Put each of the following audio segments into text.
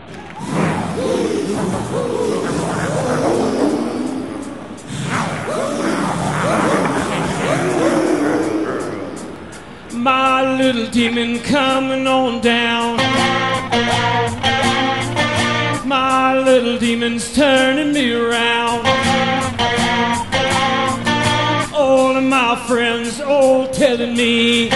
My little demon coming on down. My little demon's turning me around. All of my friends all telling me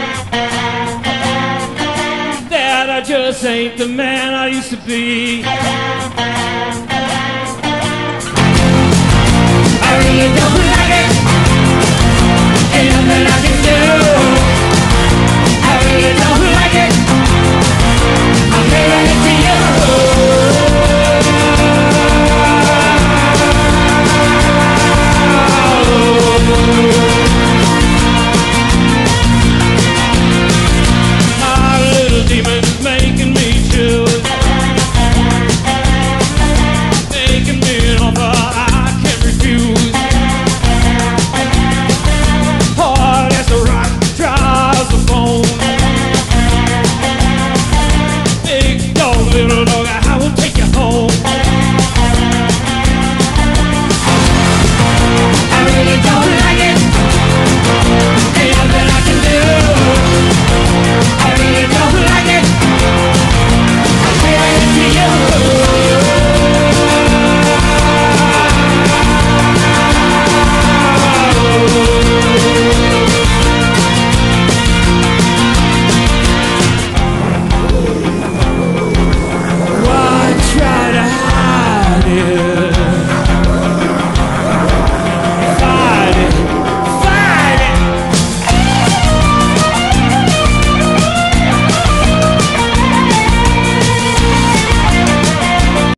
that I just ain't the man I used to be. I really don't